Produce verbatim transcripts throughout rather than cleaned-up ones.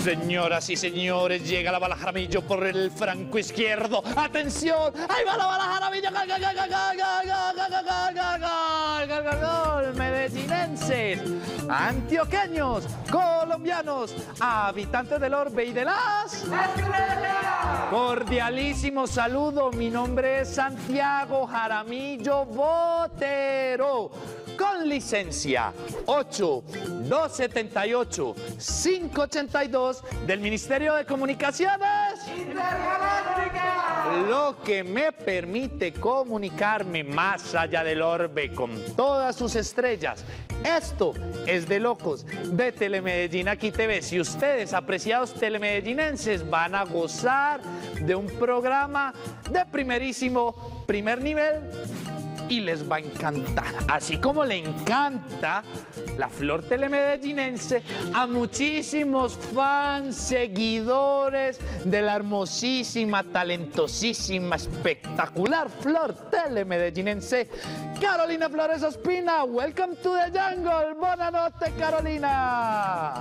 Señoras y señores, llega la bala Jaramillo por el franco izquierdo. ¡Atención! ¡Ahí va la bala Jaramillo! ¡Gol, gol, gol, gol, gol, gol, gol, gol, gol, gol! Medellinenses, antioqueños, colombianos, habitantes del Orbe y de las Estrellas. Cordialísimo saludo. Mi nombre es Santiago Jaramillo Botero. Con licencia ocho dos setenta y ocho cinco ochenta y dos del Ministerio de Comunicaciones Intergaláctica, lo que me permite comunicarme más allá del orbe con todas sus estrellas. Esto es de locos de Telemedellín Aquí T V. Si ustedes, apreciados telemedellínenses, van a gozar de un programa de primerísimo primer nivel y les va a encantar, así como le encanta la flor telemedellínense a muchísimos fans, seguidores de la hermosísima, talentosísima, espectacular flor telemedellínense, Carolina Flores Ospina. Welcome to the jungle. Buenas noches, Carolina.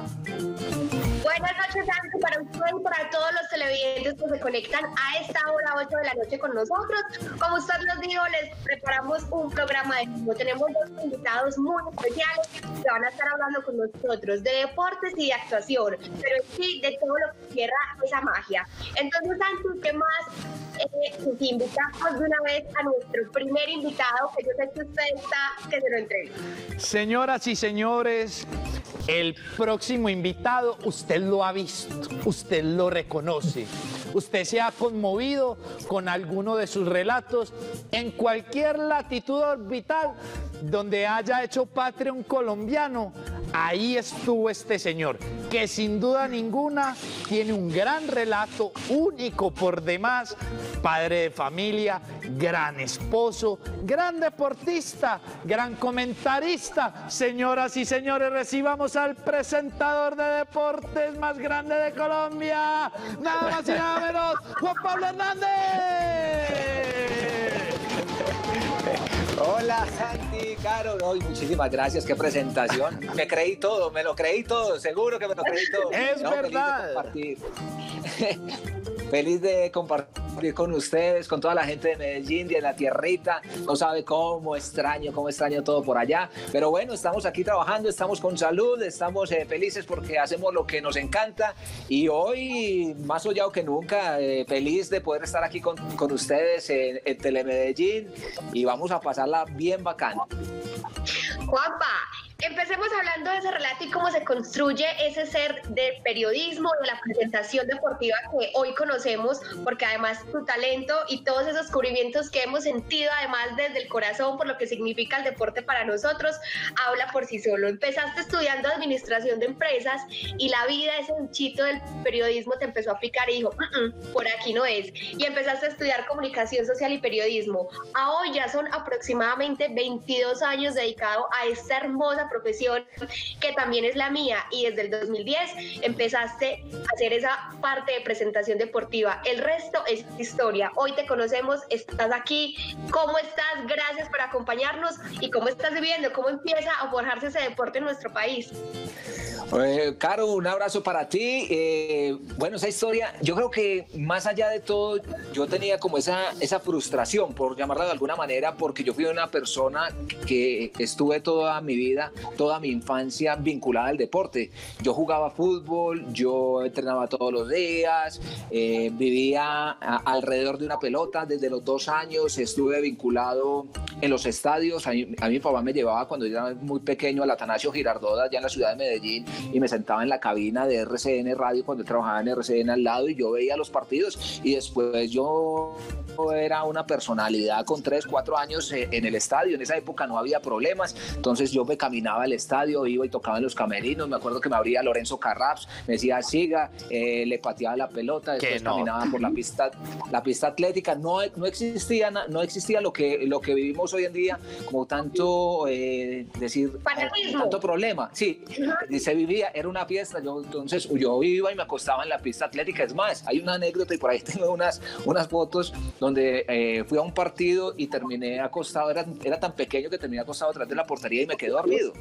Buenas noches, Santi, para usted y para todos los televidentes que se conectan a esta hora ocho de la noche con nosotros. Como usted nos dijo, les preparamos un programa de vivo. Tenemos dos invitados muy especiales que van a estar hablando con nosotros de deportes y de actuación, pero sí de todo lo que cierra esa magia. Entonces, Santi, ¿qué más? Eh, si invitamos de una vez a nuestro primer invitado, que yo sé que usted está, que se lo entregue. Señoras y señores, el próximo invitado, usted lo ha visto, usted lo reconoce, usted se ha conmovido con alguno de sus relatos en cualquier latitud orbital donde haya hecho patria un colombiano. Ahí estuvo este señor, que sin duda ninguna tiene un gran relato, único por demás, padre de familia, gran esposo, gran deportista, gran comentarista. Señoras y señores, recibamos al presentador de deportes más grande de Colombia, nada más y nada menos, Juan Pablo Hernández. Hola, Santi, Caro, oh, muchísimas gracias, qué presentación. Me creí todo, me lo creí todo, seguro que me lo creí todo. Es no, verdad. Feliz de compartir. Feliz de compartir con ustedes, con toda la gente de Medellín, de la tierrita. No sabe cómo extraño, cómo extraño todo por allá. Pero bueno, estamos aquí trabajando, estamos con salud, estamos eh, felices porque hacemos lo que nos encanta. Y hoy, más soñado que nunca, eh, feliz de poder estar aquí con, con ustedes en, en Telemedellín. Y vamos a pasarla bien bacana. Juanpa, empecemos hablando de ese relato y cómo se construye ese ser de periodismo, de la presentación deportiva que hoy conocemos, porque además tu talento y todos esos descubrimientos que hemos sentido, además desde el corazón, por lo que significa el deporte para nosotros, habla por sí solo. Empezaste estudiando administración de empresas y la vida, ese bichito del periodismo te empezó a picar y dijo, uh -uh, por aquí no es. Y empezaste a estudiar comunicación social y periodismo. A hoy ya son aproximadamente veintidós años dedicado a esta hermosa profesión que también es la mía, y desde el dos mil diez empezaste a hacer esa parte de presentación deportiva. El resto es historia. Hoy te conocemos, estás aquí. ¿Cómo estás? Gracias por acompañarnos. ¿Y cómo estás viviendo? ¿Cómo empieza a forjarse ese deporte en nuestro país? Eh, Caro, un abrazo para ti. Eh, bueno, esa historia, yo creo que más allá de todo, yo tenía como esa, esa frustración, por llamarla de alguna manera, porque yo fui una persona que estuve toda mi vida, toda mi infancia vinculada al deporte. Yo jugaba fútbol, yo entrenaba todos los días, eh, vivía a, alrededor de una pelota desde los dos años, estuve vinculado en los estadios. A mí, a mi papá me llevaba cuando yo era muy pequeño al Atanasio Girardot, allá en la ciudad de Medellín, y me sentaba en la cabina de R C N Radio cuando trabajaba en R C N al lado, y yo veía los partidos, y después yo era una personalidad con tres, cuatro años en el estadio. En esa época no había problemas, entonces yo me caminaba al estadio, iba y tocaba en los camerinos. Me acuerdo que me abría Lorenzo Carraps, me decía siga, eh, le pateaba la pelota, después no. caminaba por la pista, la pista atlética. No, no existía, no existía lo que, lo que vivimos hoy en día, como tanto eh, decir, eh, tanto problema. Sí, uh-huh. Se vivía, era una fiesta. Yo entonces yo iba y me acostaba en la pista atlética. Es más, hay una anécdota y por ahí tengo unas, unas fotos donde eh, fui a un partido y terminé acostado, era, era tan pequeño que terminé acostado atrás de la portería y me quedé dormido.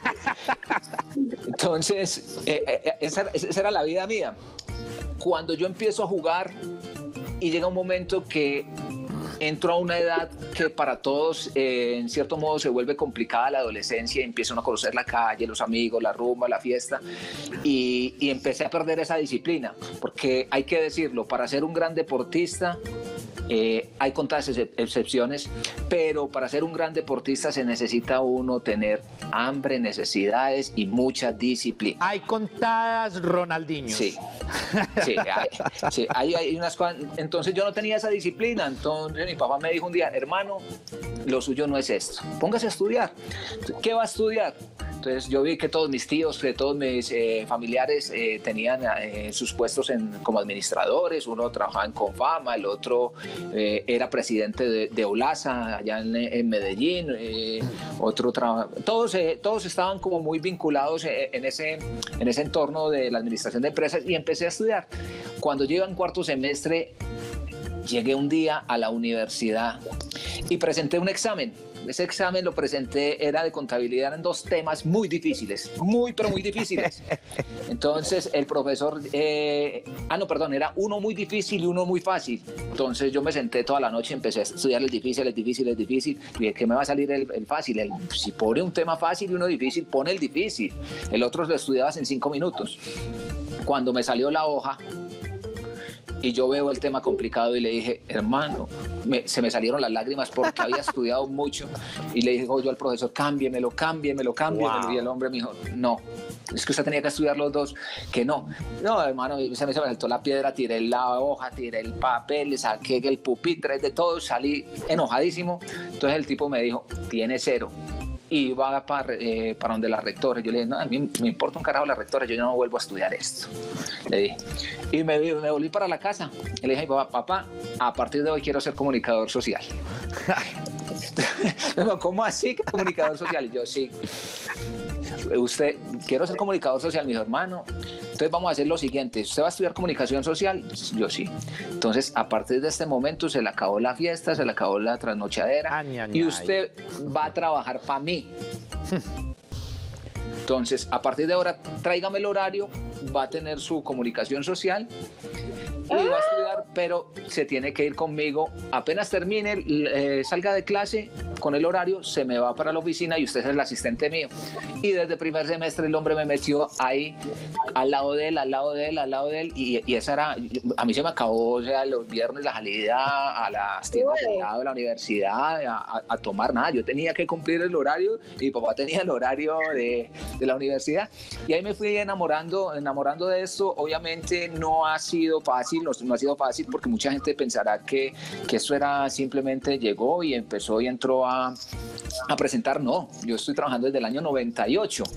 Entonces, eh, eh, esa, esa era la vida mía. Cuando yo empiezo a jugar y llega un momento que entro a una edad que para todos, eh, en cierto modo, se vuelve complicada la adolescencia, y empiezan a conocer la calle, los amigos, la rumba, la fiesta, y, y empecé a perder esa disciplina, porque hay que decirlo, para ser un gran deportista, Eh, hay contadas ex excepciones, pero para ser un gran deportista se necesita uno tener hambre, necesidades y mucha disciplina. Hay contadas Ronaldinhos. Sí, sí, hay, sí hay, hay unas cosas. Entonces yo no tenía esa disciplina, entonces mi papá me dijo un día, hermano, lo suyo no es esto, póngase a estudiar. ¿Qué va a estudiar? Entonces yo vi que todos mis tíos, que todos mis eh, familiares eh, tenían eh, sus puestos en, como administradores, uno trabajaba en Confama, el otro eh, era presidente de, de Olasa allá en, en Medellín, eh, otro trabaja, todos, eh, todos estaban como muy vinculados en, en, ese, en ese entorno de la administración de empresas, y empecé a estudiar. Cuando yo iba en cuarto semestre, llegué un día a la universidad y presenté un examen. Ese examen lo presenté, era de contabilidad, en dos temas muy difíciles, muy, pero muy difíciles. Entonces el profesor, eh, ah, no, perdón, era uno muy difícil y uno muy fácil. Entonces yo me senté toda la noche y empecé a estudiar el difícil, el difícil, el difícil. Y dije, ¿qué me va a salir el, el fácil? El, si pone un tema fácil y uno difícil, pone el difícil. El otro lo estudiabas en cinco minutos. Cuando me salió la hoja, y yo veo el tema complicado y le dije, hermano, me, se me salieron las lágrimas porque había estudiado mucho, y le dije yo al profesor, cámbiemelo, cámbiemelo, cámbiemelo. Wow. Y el hombre me dijo, no, es que usted tenía que estudiar los dos, que no. No, hermano, se me, se me saltó la piedra, tiré la hoja, tiré el papel, saqué el pupitre, de todo, salí enojadísimo. Entonces el tipo me dijo, tiene cero. Y va para, eh, para donde la rectora. Yo le dije, no, a mí me importa un carajo la rectora, yo no vuelvo a estudiar esto, le dije. Y me, me volví para la casa y le dije, papá, papá, a partir de hoy quiero ser comunicador social. ¿Cómo así que comunicador social? Y yo, sí. Usted, quiero ser comunicador social, mi hermano. Entonces vamos a hacer lo siguiente, ¿usted va a estudiar comunicación social? Yo sí. Entonces a partir de este momento se le acabó la fiesta, se le acabó la trasnochadera, ay, ay, y usted ay. va a trabajar para mí. Entonces a partir de ahora tráigame el horario, va a tener su comunicación social y va a estudiar, pero se tiene que ir conmigo. Apenas termine, eh, salga de clase, con el horario, se me va para la oficina y usted es el asistente mío. Y desde el primer semestre el hombre me metió ahí, al lado de él, al lado de él, al lado de él, y, y esa era, a mí se me acabó, o sea, los viernes la salida a las tiendas de helado de la universidad, a, a, a tomar nada. Yo tenía que cumplir el horario, y mi papá tenía el horario de, de la universidad. Y ahí me fui enamorando, enamorando de esto. Obviamente no ha sido fácil, no, no ha sido fácil porque mucha gente pensará que, que esto era simplemente llegó y empezó y entró a, a presentar. No, yo estoy trabajando desde el año noventa y ocho.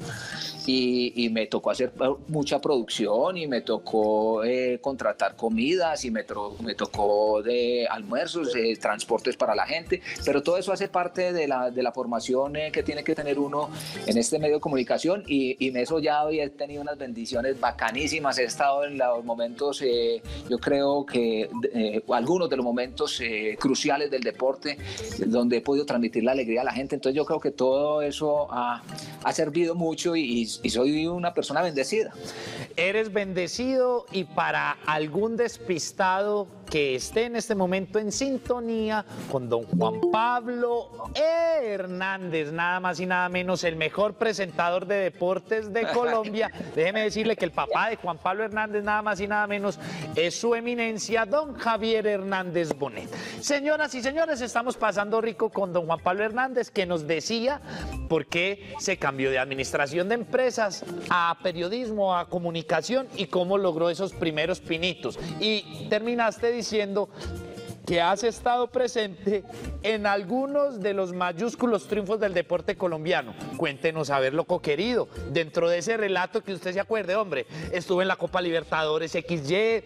Y, y me tocó hacer mucha producción, y me tocó eh, contratar comidas, y me, tro, me tocó de almuerzos, eh, transportes para la gente, pero todo eso hace parte de la, de la formación eh, que tiene que tener uno en este medio de comunicación, y, y me he soñado y he tenido unas bendiciones bacanísimas. He estado en los momentos, eh, yo creo que eh, algunos de los momentos eh, cruciales del deporte, donde he podido transmitir la alegría a la gente. Entonces yo creo que todo eso ha, ha servido mucho, y, y y soy una persona bendecida. Eres bendecido, y para algún despistado que esté en este momento en sintonía con don Juan Pablo Hernández, nada más y nada menos, el mejor presentador de deportes de Colombia, déjeme decirle que el papá de Juan Pablo Hernández, nada más y nada menos, es su eminencia, don Javier Hernández Bonet. Señoras y señores, estamos pasando rico con don Juan Pablo Hernández, que nos decía por qué se cambió de administración de empresas a periodismo, a comunicación, y cómo logró esos primeros pinitos. Y terminaste diciendo que has estado presente en algunos de los mayúsculos triunfos del deporte colombiano. Cuéntenos, a ver, loco querido, dentro de ese relato que usted se acuerde, hombre, estuve en la Copa Libertadores equis ye,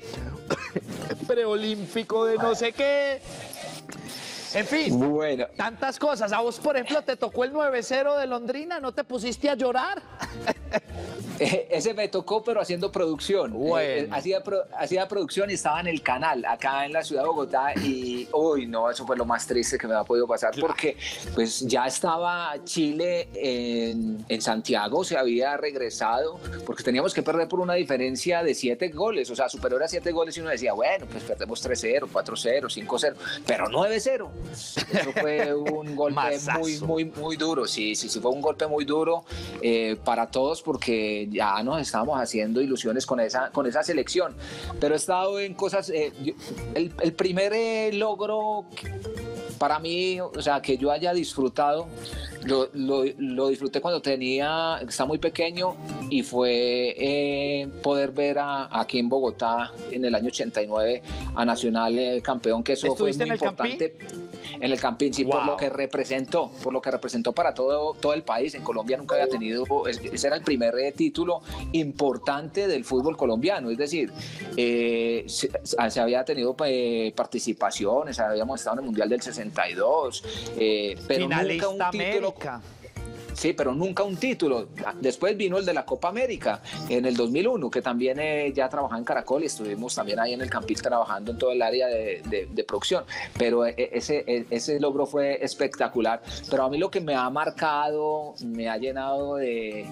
preolímpico de no sé qué. En fin, bueno, tantas cosas. A vos, por ejemplo, te tocó el nueve cero de Londrina, ¿no te pusiste a llorar? Eh, ese me tocó, pero haciendo producción. Bueno. Eh, hacía, pro, hacía producción y estaba en el canal, acá en la ciudad de Bogotá, y uy, no, eso fue lo más triste que me ha podido pasar, porque pues ya estaba Chile en, en Santiago, se había regresado, porque teníamos que perder por una diferencia de siete goles, o sea, superior a siete goles, y uno decía, bueno, pues perdemos tres cero, cuatro cero, cinco cero, pero nueve cero. Eso fue un golpe muy, muy, muy duro, sí, sí, sí, fue un golpe muy duro eh, para todos, porque ya nos estábamos haciendo ilusiones con esa, con esa selección, pero he estado en cosas, eh, yo, el, el primer eh, logro para mí, o sea, que yo haya disfrutado, lo, lo, lo disfruté cuando tenía, estaba muy pequeño, y fue eh, poder ver a, aquí en Bogotá en el año ochenta y nueve a Nacional eh, campeón, que eso fue muy en el importante. Campín? En el Campín, sí, wow. por lo que representó, por lo que representó para todo, todo el país. En Colombia nunca había tenido, ese era el primer eh, título importante del fútbol colombiano, es decir, eh, se, se había tenido eh, participaciones, habíamos estado en el Mundial del sesenta y dos, eh, pero Finalista nunca un título. América. Sí, pero nunca un título. Después vino el de la Copa América en el dos mil uno, que también eh, ya trabajaba en Caracol, y estuvimos también ahí en el Campín trabajando en todo el área de, de, de producción. Pero eh, ese, ese logro fue espectacular. Pero a mí lo que me ha marcado, me ha llenado de,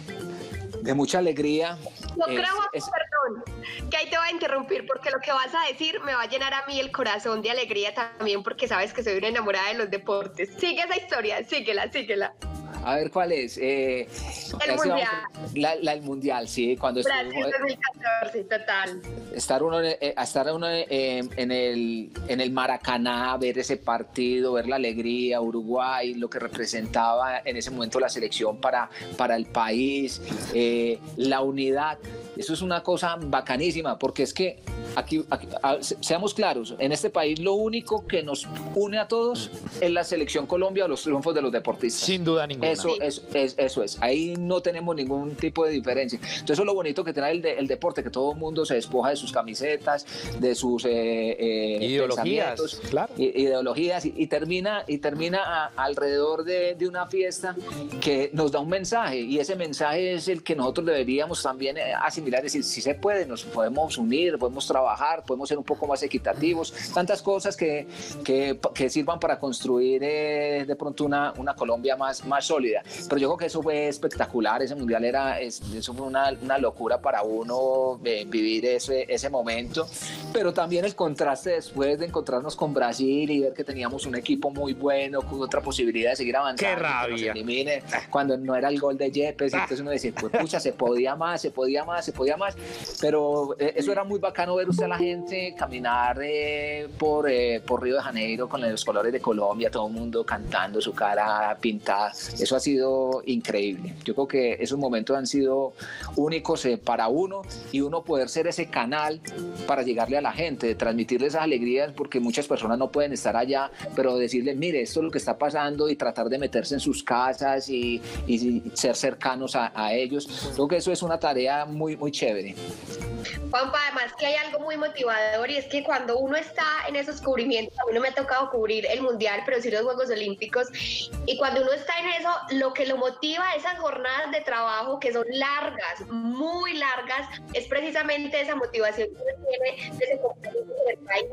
de mucha alegría. Yo es, creo, es, perdón, que ahí te voy a interrumpir, porque lo que vas a decir me va a llenar a mí el corazón de alegría también, porque sabes que soy una enamorada de los deportes. Sigue esa historia, síguela, síguela. A ver, ¿cuál es? Eh, el mundial. La, la, el mundial, sí. Cuando Brasil dos mil catorce, total. Estar uno, eh, estar uno eh, en, el, en el Maracaná, ver ese partido, ver la alegría, Uruguay, lo que representaba en ese momento la selección para, para el país, eh, la unidad. Eso es una cosa bacanísima, porque es que aquí, aquí a, seamos claros, en este país lo único que nos une a todos es la selección Colombia o los triunfos de los deportistas. Sin duda ninguna. Eso, sí. es, es, eso es, ahí no tenemos ningún tipo de diferencia. Entonces eso es lo bonito que tiene el, de, el deporte, que todo el mundo se despoja de sus camisetas, de sus eh, eh, ideologías, claro. ideologías y, y termina, y termina a, alrededor de, de una fiesta que nos da un mensaje, y ese mensaje es el que nosotros deberíamos también asimilar. Es decir, si se puede, nos podemos unir, podemos trabajar, podemos ser un poco más equitativos, tantas cosas que, que, que sirvan para construir eh, de pronto una, una Colombia más, más sólida. Pero yo creo que eso fue espectacular, ese mundial era, es, eso fue una, una locura para uno eh, vivir ese, ese momento, pero también el contraste después de encontrarnos con Brasil y ver que teníamos un equipo muy bueno, con otra posibilidad de seguir avanzando. ¡Qué rabia! Que nos elimine, cuando no era el gol de Yepes, ah. entonces uno decía, pues pucha, se podía más, se podía más, se podía más, pero eh, eso era muy bacano ver usted a la gente caminar eh, por, eh, por Río de Janeiro con los colores de Colombia, todo el mundo cantando, su cara pintada. Eso ha sido increíble. Yo creo que esos momentos han sido únicos eh, para uno, y uno poder ser ese canal para llegarle a la gente, de transmitirle esas alegrías, porque muchas personas no pueden estar allá, pero decirle, mire, esto es lo que está pasando, y tratar de meterse en sus casas y, y ser cercanos a, a ellos. Creo que eso es una tarea muy, muy chévere. Juanpa, además que hay algo muy motivador, y es que cuando uno está en esos cubrimientos, a mí no me ha tocado cubrir el Mundial, pero sí los Juegos Olímpicos, y cuando uno está en eso, lo que lo motiva a esas jornadas de trabajo que son largas, muy largas, es precisamente esa motivación que uno tiene de ese compromiso con el país,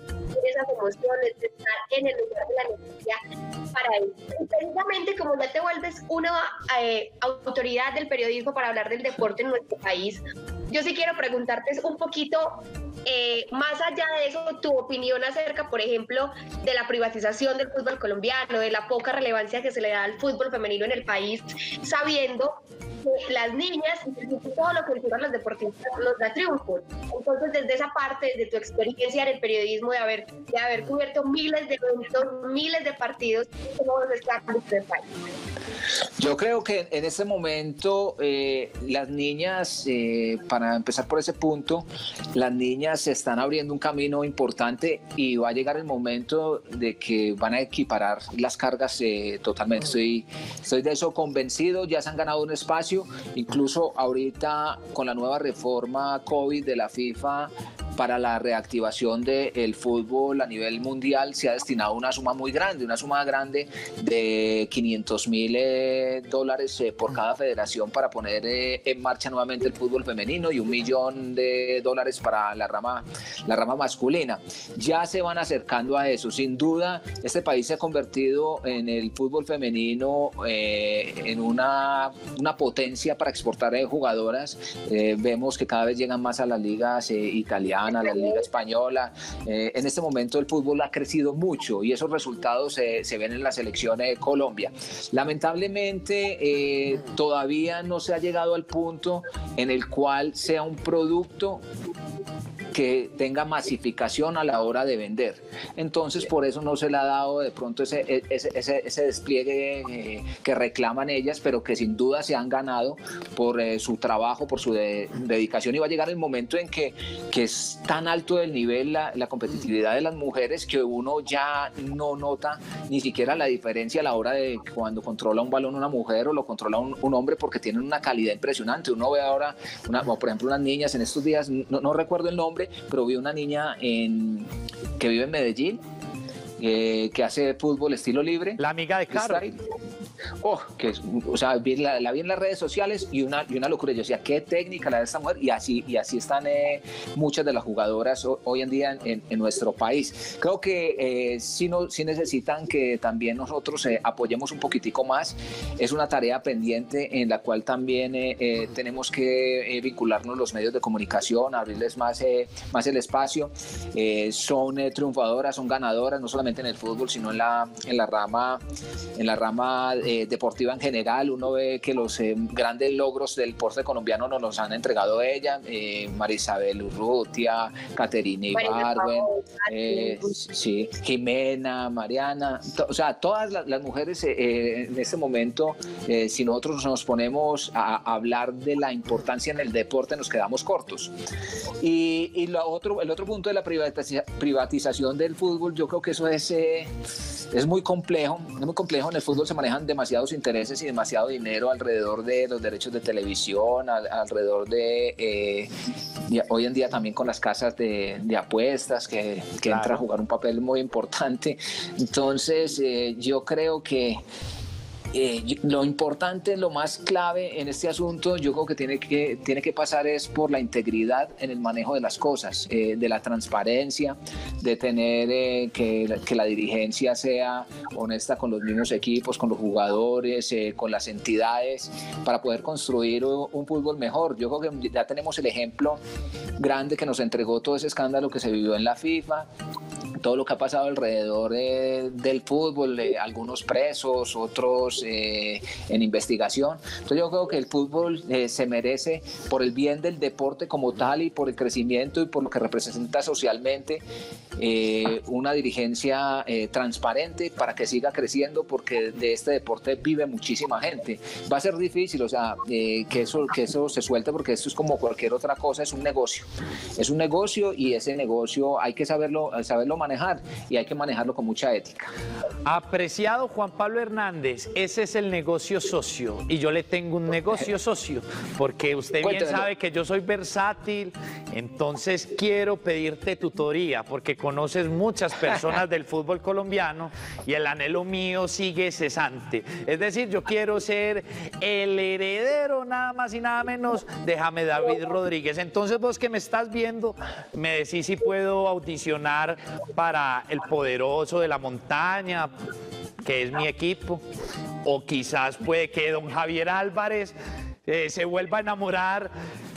de esas emociones, de estar en el lugar de la necesidad para él. Y precisamente como ya te vuelves una eh, autoridad del periodismo para hablar del deporte en nuestro país, yo sí quiero preguntarte un poquito, eh, más allá de eso, tu opinión acerca, por ejemplo, de la privatización del fútbol colombiano, de la poca relevancia que se le da al fútbol femenino en el país, sabiendo que las niñas y todo lo que enseñan los deportistas los da triunfos. Entonces, desde esa parte, desde tu experiencia en el periodismo, de haber, de haber cubierto miles de eventos, miles de partidos, ¿cómo ves esta parte del país? Yo creo que en este momento eh, las niñas, eh, para empezar por ese punto, las niñas se están abriendo un camino importante, y va a llegar el momento de que van a equiparar las cargas eh, totalmente. Estoy, estoy de eso convencido, ya se han ganado un espacio, negocio. Incluso ahorita con la nueva reforma COVID de la FIFA para la reactivación del fútbol a nivel mundial se ha destinado una suma muy grande, una suma grande de quinientos mil eh, dólares eh, por cada federación para poner eh, en marcha nuevamente el fútbol femenino y un millón de dólares para la rama, la rama masculina. Ya se van acercando a eso. Sin duda, este país se ha convertido en el fútbol femenino eh, en una, una potencia para exportar eh, jugadoras. Eh, vemos que cada vez llegan más a las ligas eh, italianas, a la Liga Española. Eh, en este momento el fútbol ha crecido mucho y esos resultados eh, se ven en la selección de Colombia. Lamentablemente eh, todavía no se ha llegado al punto en el cual sea un producto que tenga masificación a la hora de vender. Entonces, por eso no se le ha dado de pronto ese, ese, ese, ese despliegue eh, que reclaman ellas, pero que sin duda se han ganado por eh, su trabajo, por su de, dedicación, y va a llegar el momento en que, que es tan alto el nivel, la, la competitividad de las mujeres, que uno ya no nota ni siquiera la diferencia a la hora de cuando controla un balón una mujer o lo controla un, un hombre, porque tienen una calidad impresionante. Uno ve ahora, una, por ejemplo, unas niñas en estos días, no, no recuerdo el nombre, pero vi una niña en, que vive en Medellín, eh, que hace fútbol estilo libre. La amiga de Caro. Oh, que, o sea, vi la, la vi en las redes sociales y una, y una locura. Yo decía, qué técnica la de esta mujer, y así, y así están eh, muchas de las jugadoras hoy, hoy en día en, en nuestro país. Creo que eh, sí, no, sí necesitan que también nosotros eh, apoyemos un poquitico más. Es una tarea pendiente en la cual también eh, eh, tenemos que eh, vincularnos los medios de comunicación, abrirles más, eh, más el espacio. Eh, son eh, triunfadoras, son ganadoras, no solamente en el fútbol, sino en la, en la rama, en la rama eh, deportiva en general. Uno ve que los eh, grandes logros del deporte colombiano nos los han entregado ella, eh, Marisabel Urrutia, Caterina Ibargüen, eh, sí, Jimena, Mariana, to, o sea, todas las, las mujeres eh, en este momento, eh, si nosotros nos ponemos a, a hablar de la importancia en el deporte, nos quedamos cortos. Y, y lo otro, el otro punto de la privatiza, privatización del fútbol, yo creo que eso es, eh, es muy complejo, es muy complejo. En el fútbol se manejan demasiados intereses y demasiado dinero alrededor de los derechos de televisión, al, alrededor de, eh, de hoy en día también con las casas de, de apuestas, que, que claro, entra a jugar un papel muy importante. Entonces eh, yo creo que Eh, lo importante, lo más clave en este asunto, yo creo que tiene que, tiene que pasar es por la integridad en el manejo de las cosas, eh, de la transparencia, de tener eh, que, que la dirigencia sea honesta con los mismos equipos, con los jugadores, eh, con las entidades, para poder construir un, un fútbol mejor. Yo creo que ya tenemos el ejemplo grande que nos entregó todo ese escándalo que se vivió en la FIFA, todo lo que ha pasado alrededor eh, del fútbol, eh, algunos presos, otros eh, en investigación. Entonces yo creo que el fútbol eh, se merece, por el bien del deporte como tal y por el crecimiento y por lo que representa socialmente, eh, una dirigencia eh, transparente para que siga creciendo, porque de este deporte vive muchísima gente. Va a ser difícil, o sea, eh, que, eso, que eso se suelte, porque esto es como cualquier otra cosa, es un negocio. Es un negocio y ese negocio hay que saberlo, saberlo manejar, y hay que manejarlo con mucha ética. Apreciado Juan Pablo Hernández, ese es el negocio socio, y yo le tengo un negocio socio, porque usted bien sabe que yo soy versátil. Entonces quiero pedirte tutoría, porque conoces muchas personas del fútbol colombiano y el anhelo mío sigue cesante. Es decir, yo quiero ser el heredero nada más y nada menos de James David Rodríguez. Entonces vos que me estás viendo, me decís si puedo audicionar para el Poderoso de la Montaña, que es mi equipo, o quizás puede que don Javier Álvarez eh, se vuelva a enamorar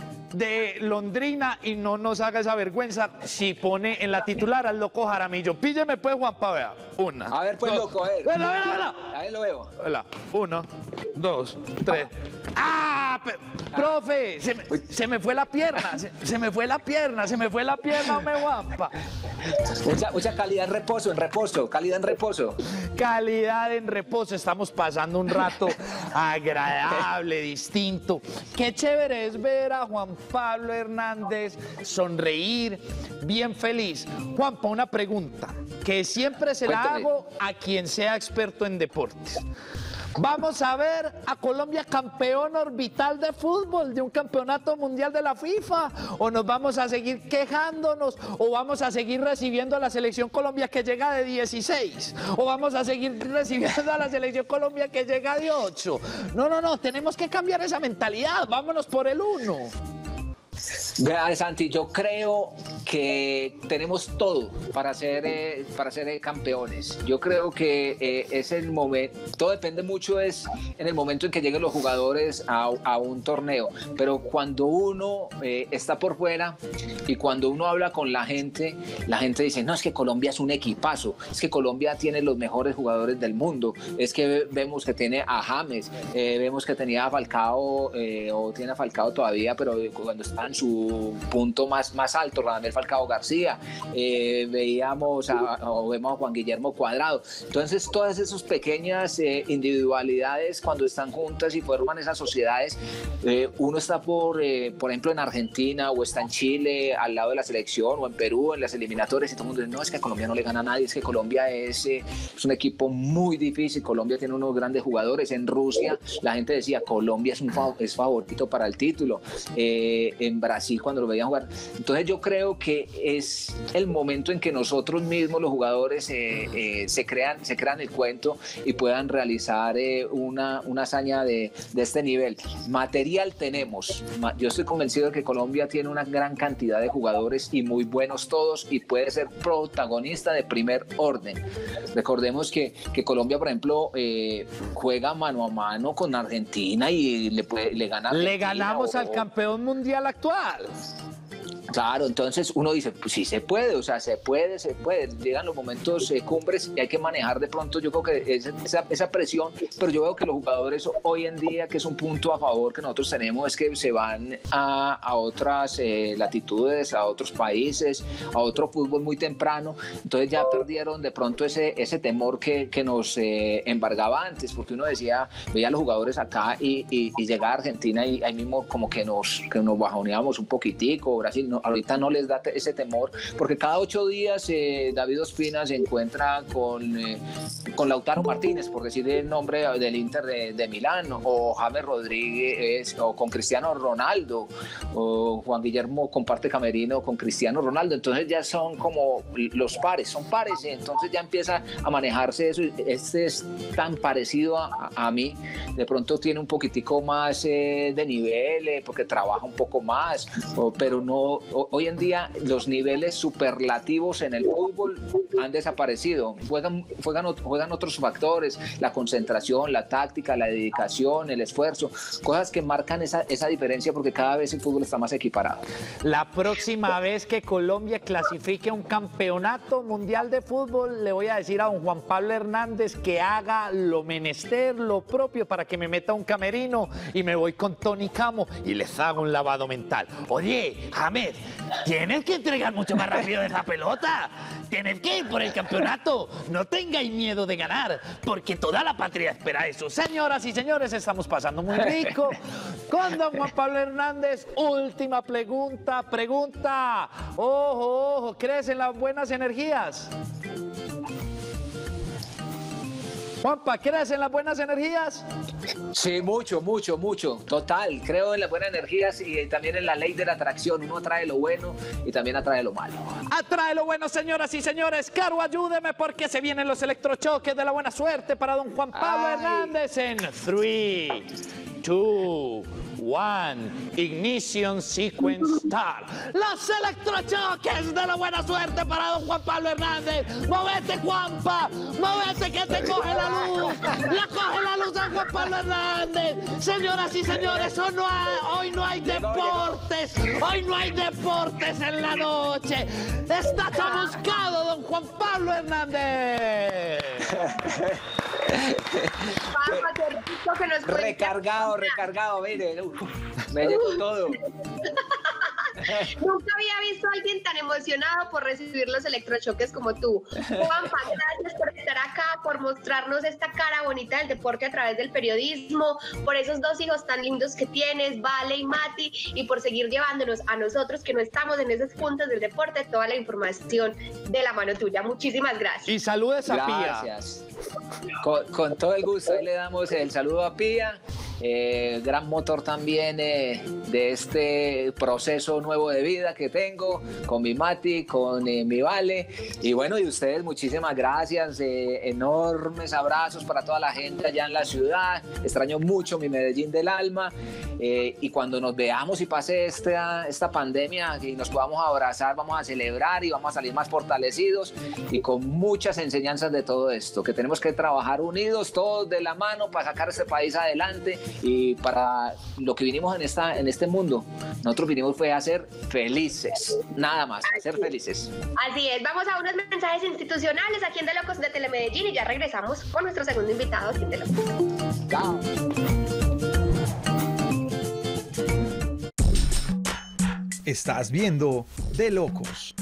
de Londrina y no nos haga esa vergüenza si pone en la titular al Loco Jaramillo. Pílleme pues, Juanpa, vea. Una. A ver pues, dos, Loco, a ver. Vela, vela, vela. Ahí lo veo. Vela. Uno, dos, tres. ¡Ah! Profe, se me, se me fue la pierna, se, se me fue la pierna, se me fue la pierna, me Juanpa. Mucha, mucha calidad en reposo, en reposo, calidad en reposo. Calidad en reposo, estamos pasando un rato agradable, distinto. Qué chévere es ver a Juan Pablo Hernández sonreír, bien feliz. Juanpa, una pregunta que siempre se la hago a quien sea experto en deportes. Vamos a ver a Colombia campeón orbital de fútbol, de un campeonato mundial de la FIFA, o nos vamos a seguir quejándonos, o vamos a seguir recibiendo a la selección Colombia que llega de dieciséis, o vamos a seguir recibiendo a la selección Colombia que llega de ocho. No, no, no, tenemos que cambiar esa mentalidad, vámonos por el uno. Gracias, Santi. Yo creo que tenemos todo para ser, eh, para ser eh, campeones. Yo creo que eh, es el momento, todo depende mucho es en el momento en que lleguen los jugadores a, a un torneo, pero cuando uno eh, está por fuera y cuando uno habla con la gente, la gente dice, no, es que Colombia es un equipazo, es que Colombia tiene los mejores jugadores del mundo, es que vemos que tiene a James, eh, vemos que tenía a Falcao, eh, o tiene a Falcao todavía, pero cuando está en su punto más, más alto, Radamel Falcao García, eh, veíamos a, o vemos a Juan Guillermo Cuadrado. Entonces todas esas pequeñas eh, individualidades cuando están juntas y forman esas sociedades, eh, uno está por, eh, por ejemplo en Argentina o está en Chile al lado de la selección o en Perú en las eliminatorias y todo el mundo dice, no, es que a Colombia no le gana a nadie, es que Colombia es, eh, es un equipo muy difícil, Colombia tiene unos grandes jugadores. En Rusia la gente decía, Colombia es, un fav es favorito para el título, eh, en Brasil cuando lo veían jugar. Entonces yo creo que es el momento en que nosotros mismos los jugadores eh, eh, se, crean, se crean el cuento y puedan realizar eh, una, una hazaña de, de este nivel. Material tenemos, yo estoy convencido de que Colombia tiene una gran cantidad de jugadores y muy buenos todos y puede ser protagonista de primer orden. Recordemos que, que Colombia, por ejemplo, eh, juega mano a mano con Argentina y le, puede, le gana a Argentina, le ganamos o, al campeón mundial actual. Claro, entonces uno dice, pues sí se puede, o sea, se puede, se puede. Llegan los momentos eh, cumbres y hay que manejar de pronto, yo creo que es, esa, esa presión, pero yo veo que los jugadores hoy en día, que es un punto a favor que nosotros tenemos, es que se van a, a otras eh, latitudes, a otros países, a otro fútbol muy temprano, entonces ya perdieron de pronto ese, ese temor que, que nos eh, embargaba antes, porque uno decía, veía a los jugadores acá y, y, y llegaba a Argentina y ahí mismo como que nos, que nos bajoneábamos un poquitico, Brasil, no, ahorita no les da ese temor, porque cada ocho días eh, David Ospina se encuentra con, eh, con Lautaro Martínez, por decir el nombre del Inter de, de Milán, o James Rodríguez, o con Cristiano Ronaldo, o Juan Guillermo comparte camerino con Cristiano Ronaldo, entonces ya son como los pares, son pares, entonces ya empieza a manejarse eso. Este es tan parecido a, a mí, de pronto tiene un poquitico más eh, de nivel, eh, porque trabaja un poco más, o, pero no. Hoy en día los niveles superlativos en el fútbol han desaparecido, juegan, juegan, juegan otros factores, la concentración, la táctica, la dedicación, el esfuerzo, cosas que marcan esa, esa diferencia porque cada vez el fútbol está más equiparado. La próxima vez que Colombia clasifique a un campeonato mundial de fútbol, le voy a decir a don Juan Pablo Hernández que haga lo menester, lo propio, para que me meta un camerino y me voy con Tony Camo y les hago un lavado mental. Oye, James, tienes que entregar mucho más rápido esa pelota. Tienes que ir por el campeonato. No tengáis miedo de ganar, porque toda la patria espera eso. Señoras y señores, estamos pasando muy rico con don Juan Pablo Hernández. Última pregunta, pregunta. Ojo, ojo, ¿crees en las buenas energías? Juanpa, ¿crees en las buenas energías? Sí, mucho, mucho, mucho. Total, creo en las buenas energías y también en la ley de la atracción. Uno atrae lo bueno y también atrae lo malo. Atrae lo bueno, señoras y señores. Caro, ayúdeme porque se vienen los electrochoques de la buena suerte para don Juan Pablo Ay. Hernández en tres, dos, uno, Ignition Sequence Start. Los electrochoques de la buena suerte para don Juan Pablo Hernández. Movete, Juanpa, movete que te coge la luz. La coge la luz don Juan Pablo Hernández. Señoras y señores, hoy no hay, hoy no hay deportes. Hoy no hay deportes en la noche. Está chamuscado don Juan Pablo Hernández. Juanpa, qué rico que nos recargado, recargado, mire, me llevo todo. Nunca había visto a alguien tan emocionado por recibir los electrochoques como tú. Juanpa, gracias por este estar acá, por mostrarnos esta cara bonita del deporte a través del periodismo, por esos dos hijos tan lindos que tienes, Vale y Mati, y por seguir llevándonos a nosotros que no estamos en esos puntos del deporte toda la información de la mano tuya. Muchísimas gracias. Y saludes a Pía. Gracias. Con, con todo el gusto, ahí le damos el saludo a Pía, eh, gran motor también eh, de este proceso nuevo de vida que tengo con mi Mati, con eh, mi Vale, y bueno, y ustedes muchísimas gracias, eh, enormes abrazos para toda la gente allá en la ciudad, extraño mucho mi Medellín del alma, eh, y cuando nos veamos y pase esta, esta pandemia y nos podamos abrazar, vamos a celebrar y vamos a salir más fortalecidos y con muchas enseñanzas de todo esto, que tenemos que trabajar unidos, todos de la mano para sacar este país adelante y para lo que vinimos en, esta, en este mundo. Nosotros vinimos fue a ser felices, nada más, a ser felices. Así es, vamos a unos mensajes institucionales aquí en De Locos de Telemedellín y ya regresamos con nuestro segundo invitado aquí en De Locos. Chao. Estás viendo De Locos.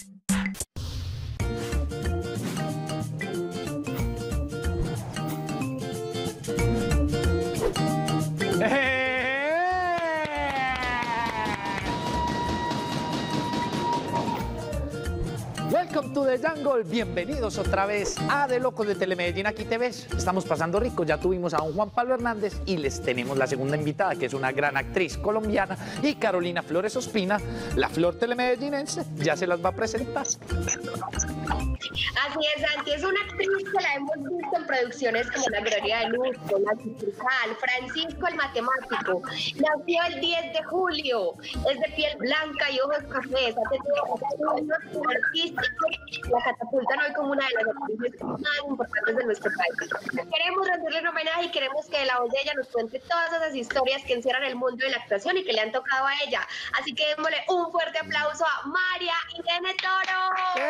Welcome to the jungle, bienvenidos otra vez a De Locos de Telemedellín, aquí te ves, estamos pasando rico, ya tuvimos a don Juan Pablo Hernández y les tenemos la segunda invitada, que es una gran actriz colombiana, y Carolina Flores Ospina, la flor telemedellínense, ya se las va a presentar. Así es, Santi, es una actriz que la hemos visto en producciones como La Gloria de Luz, La Sucursal, Francisco el Matemático, nació el diez de julio, es de piel blanca y ojos cafés, hace estudios artísticos, la catapultan hoy como una de las actrices más importantes de nuestro país. Queremos rendirle un homenaje y queremos que de la voz de ella nos cuente todas esas historias que encierran el mundo de la actuación y que le han tocado a ella. Así que démosle un fuerte aplauso a María Irene Toro.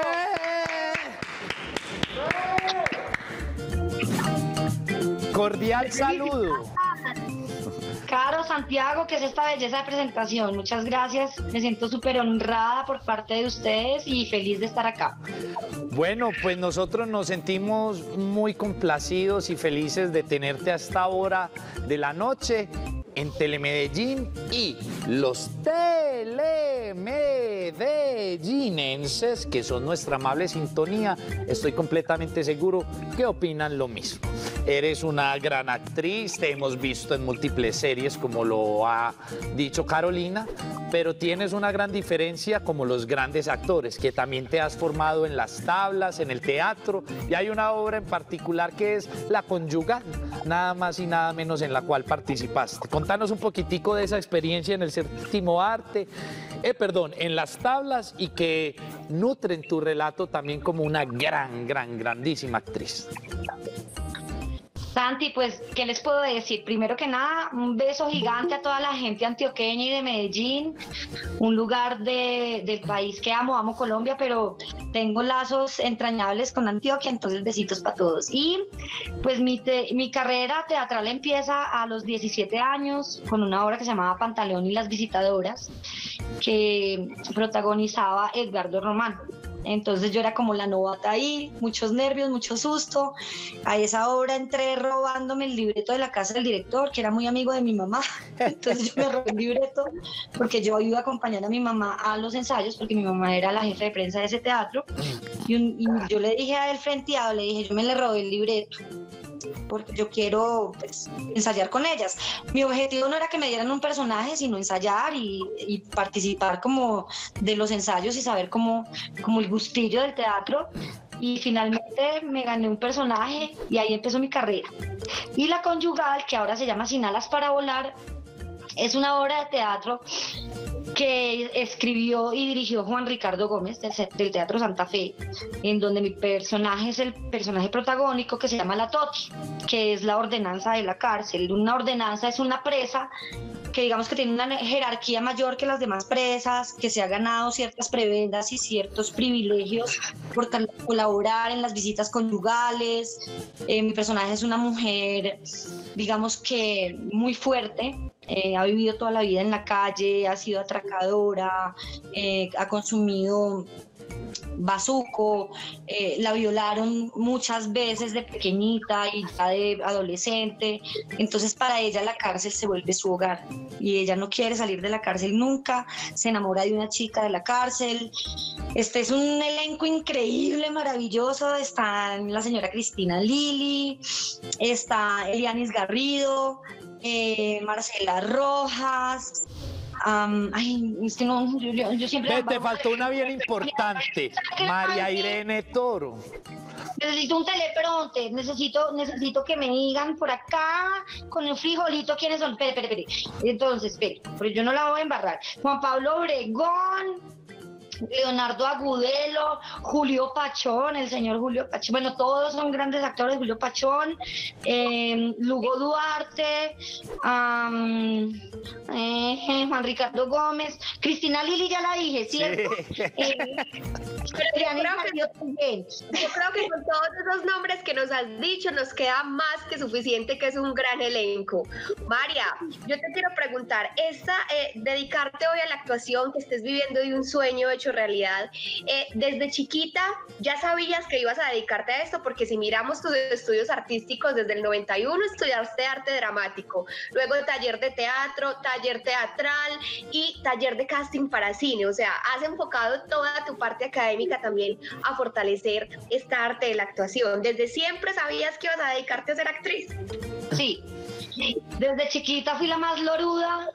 ¡Eh! Cordial saludo. Caro, Santiago, ¿qué es esta belleza de presentación? Muchas gracias, me siento súper honrada por parte de ustedes y feliz de estar acá. Bueno, pues nosotros nos sentimos muy complacidos y felices de tenerte a esta hora de la noche en Telemedellín, y los telemedellínenses, que son nuestra amable sintonía, estoy completamente seguro que opinan lo mismo. Eres una gran actriz, te hemos visto en múltiples series, como lo ha dicho Carolina, pero tienes una gran diferencia como los grandes actores, que también te has formado en las tablas, en el teatro, y hay una obra en particular que es La Conyugal, nada más y nada menos, en la cual participaste. Contanos un poquitico de esa experiencia en el séptimo arte, eh, perdón, en las tablas, y que nutren tu relato también como una gran, gran, grandísima actriz. Santi, pues, ¿qué les puedo decir? Primero que nada, un beso gigante a toda la gente antioqueña y de Medellín, un lugar de, del país que amo, amo Colombia, pero tengo lazos entrañables con Antioquia, entonces besitos para todos. Y pues mi, te, mi carrera teatral empieza a los diecisiete años con una obra que se llamaba Pantaleón y las visitadoras, que protagonizaba Edgardo Román. Entonces yo era como la novata ahí, muchos nervios, mucho susto. A esa obra entré robándome el libreto de la casa del director, que era muy amigo de mi mamá. Entonces yo me robé el libreto porque yo iba a acompañar a mi mamá a los ensayos, porque mi mamá era la jefe de prensa de ese teatro. Y, un, y yo le dije a él frenteado, le dije, yo me le robé el libreto porque yo quiero, pues, ensayar con ellas. Mi objetivo no era que me dieran un personaje, sino ensayar y, y participar como de los ensayos y saber cómo, como el gustillo del teatro. Y finalmente me gané un personaje y ahí empezó mi carrera. Y La Conyugal, que ahora se llama Sin alas para volar, es una obra de teatro que escribió y dirigió Juan Ricardo Gómez del, del Teatro Santa Fe, en donde mi personaje es el personaje protagónico, que se llama La Toti, que es la ordenanza de la cárcel. Una ordenanza es una presa que digamos que tiene una jerarquía mayor que las demás presas, que se ha ganado ciertas prebendas y ciertos privilegios por colaborar en las visitas conyugales. Eh, mi personaje es una mujer, digamos que muy fuerte. Eh, ha vivido toda la vida en la calle, ha sido atracadora, eh, ha consumido bazuco, eh, la violaron muchas veces de pequeñita y ya de adolescente, entonces para ella la cárcel se vuelve su hogar y ella no quiere salir de la cárcel nunca, se enamora de una chica de la cárcel. Este es un elenco increíble, maravilloso, está la señora Cristina Lili, está Elianis Garrido, eh, Marcela Rojas. Um, ay, es que no, yo, yo, yo siempre... Ve, te faltó una bien importante, María Irene Toro. Necesito un teleprompter, necesito, necesito que me digan por acá con el frijolito quiénes son. Espere, espere, espere. Entonces, espere, pero yo no la voy a embarrar. Juan Pablo Obregón, Leonardo Agudelo, Julio Pachón, el señor Julio Pachón, bueno, todos son grandes actores, Julio Pachón, eh, Lugo Duarte, um, eh, Juan Ricardo Gómez, Cristina Lili ya la dije, ¿cierto? Sí. Eh, pero ya Yo creo que- también. Yo creo que con todos esos nombres que nos has dicho nos queda más que suficiente, que es un gran elenco. María, yo te quiero preguntar, esta, eh, dedicarte hoy a la actuación, que estés viviendo de un sueño hecho realidad, eh, desde chiquita ya sabías que ibas a dedicarte a esto, porque si miramos tus estudios artísticos, desde el noventa y uno estudiaste arte dramático, luego taller de teatro, taller teatral y taller de casting para cine, o sea, has enfocado toda tu parte académica también a fortalecer esta arte de la actuación. ¿Desde siempre sabías que ibas a dedicarte a ser actriz? Sí, desde chiquita fui la más loruda.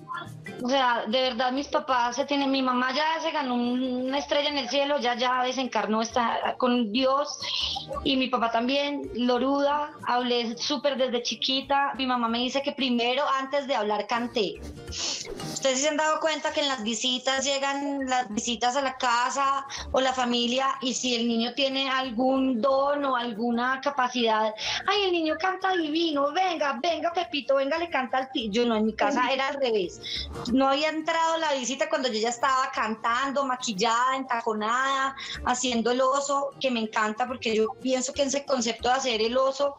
O sea, de verdad mis papás se tienen, mi mamá ya se ganó una estrella en el cielo, ya ya desencarnó, está con Dios, y mi papá también, loruda, hablé súper desde chiquita. Mi mamá me dice que primero, antes de hablar, canté. Ustedes sí se han dado cuenta que en las visitas llegan las visitas a la casa o la familia, y si el niño tiene algún don o alguna capacidad, ay, el niño canta divino, venga, venga Pepito, venga, le canta al tío. Yo no, en mi casa era al revés. No había entrado la visita cuando yo ya estaba cantando, maquillada, entaconada, haciendo el oso, que me encanta, porque yo pienso que ese concepto de hacer el oso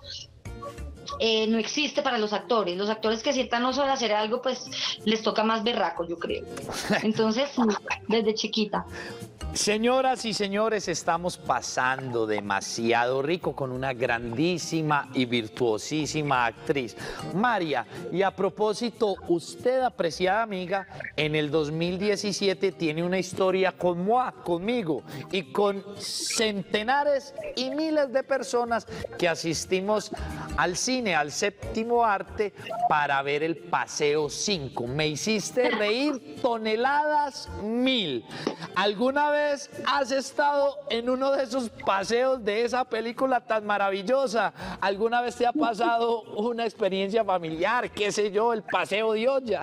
eh, no existe para los actores. Los actores que sientan oso de hacer algo, pues les toca más berraco, yo creo. Entonces, desde chiquita. Señoras y señores, estamos pasando demasiado rico con una grandísima y virtuosísima actriz, María. Y a propósito, usted, apreciada amiga, en el dos mil diecisiete tiene una historia con moi, conmigo, y con centenares y miles de personas que asistimos al cine, al séptimo arte, para ver el Paseo cinco. Me hiciste reír toneladas mil. ¿Alguna vez has estado en uno de esos paseos de esa película tan maravillosa? ¿Alguna vez te ha pasado una experiencia familiar, qué sé yo, el paseo de olla?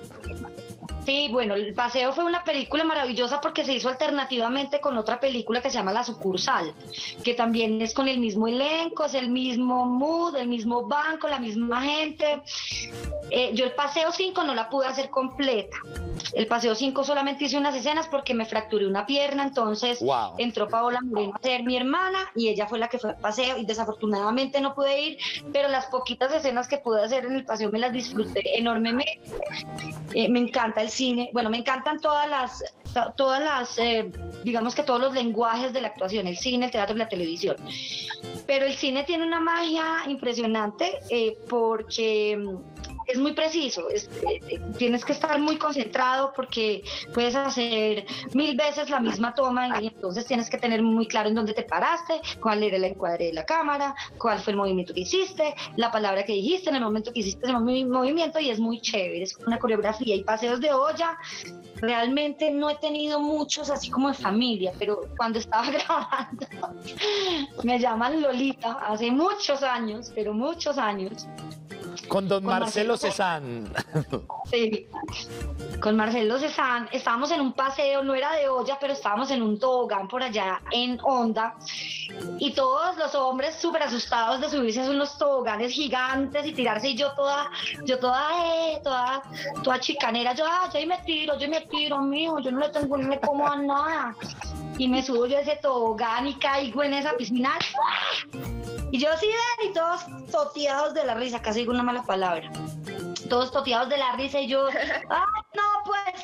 Sí, bueno, El Paseo fue una película maravillosa porque se hizo alternativamente con otra película que se llama La Sucursal, que también es con el mismo elenco, es el mismo mood, el mismo banco, la misma gente. Eh, yo El Paseo cinco no la pude hacer completa. El Paseo cinco solamente hice unas escenas porque me fracturé una pierna, entonces Wow. entró Paola Moreno a ser mi hermana y ella fue la que fue al paseo, y desafortunadamente no pude ir, pero las poquitas escenas que pude hacer en el paseo me las disfruté enormemente. Eh, me encanta el cine, bueno, me encantan todas las, to- todas las, eh, digamos que todos los lenguajes de la actuación, el cine, el teatro y la televisión. Pero el cine tiene una magia impresionante eh, porque es muy preciso, es, eh, tienes que estar muy concentrado porque puedes hacer mil veces la misma toma, y entonces tienes que tener muy claro en dónde te paraste, cuál era el encuadre de la cámara, cuál fue el movimiento que hiciste, la palabra que dijiste en el momento que hiciste ese movi- movimiento, y es muy chévere, es una coreografía. Y paseos de olla, realmente no he tenido muchos así como de familia, pero cuando estaba grabando me llaman Lolita, hace muchos años, pero muchos años. Con don Con Marcelo Marcelo Cezanne. Sí, con Marcelo Cezanne estábamos en un paseo, no era de olla, pero estábamos en un tobogán por allá en Honda, y todos los hombres súper asustados de subirse a unos toboganes gigantes y tirarse, y yo toda, yo toda, eh, toda, toda chicanera, yo, ah, yo ahí me tiro, yo me tiro, mío, yo no le tengo, no le como a nada, y me subo yo a ese tobogán y caigo en esa piscina. Y yo sí, ven, y todos toteados de la risa, casi digo una mala palabra. Todos toteados de la risa, y yo, ¡ay, no puede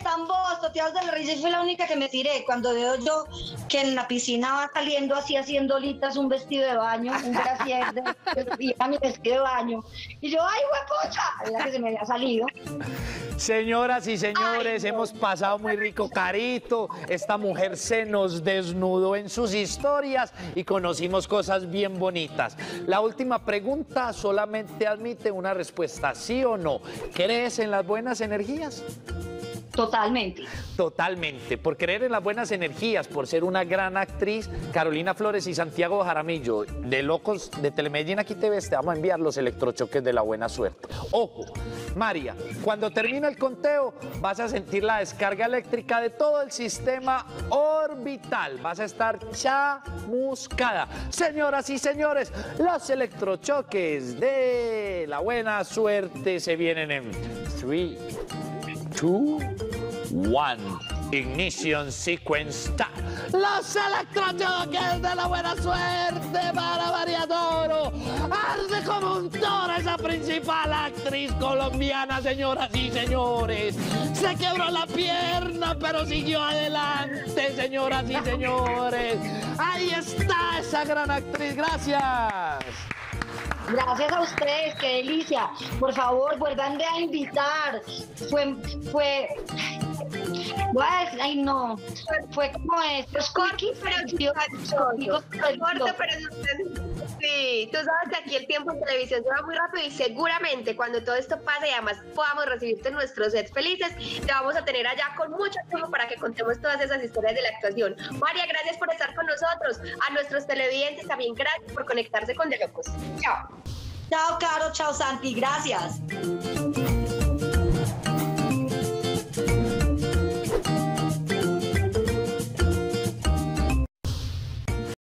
están vos, toteados del rey, yo fui la única que me tiré. Cuando veo yo que en la piscina va saliendo así haciendo olitas un vestido de baño, un brasier de, y era mi vestido de baño. Y yo, ¡ay, huepucha! Era que se me había salido. Señoras y señores, Ay, no. hemos pasado muy rico, Carito. Esta mujer se nos desnudó en sus historias y conocimos cosas bien bonitas. La última pregunta solamente admite una respuesta, ¿sí o no? ¿Crees en las buenas energías? Totalmente. Totalmente. Por creer en las buenas energías, por ser una gran actriz, Carolina Flores y Santiago Jaramillo, de Locos de Telemedellín, aquí te ves, te vamos a enviar los electrochoques de la buena suerte. Ojo, María, cuando termine el conteo, vas a sentir la descarga eléctrica de todo el sistema orbital. Vas a estar chamuscada. Señoras y señores, los electrochoques de la buena suerte se vienen en tres, dos, uno. Ignition sequence start. Los electrochoques de la buena suerte para María Toro. Arde como un toro esa principal actriz colombiana, señoras y señores. Se quebró la pierna, pero siguió adelante, señoras y señores. Ahí está esa gran actriz. Gracias. Gracias a ustedes, qué delicia. Por favor, vuelvan a invitar. Fue, fue, voy a decir, ay no, fue como estos cookies, pero pero corto, pero sí, tú sabes que aquí el tiempo en televisión se va muy rápido y seguramente cuando todo esto pase y además podamos recibirte en nuestros sets felices, te vamos a tener allá con mucho tiempo para que contemos todas esas historias de la actuación. María, gracias por estar con nosotros. A nuestros televidentes también gracias por conectarse con De Locos. Chao. Chao, Caro, chao, Santi, gracias.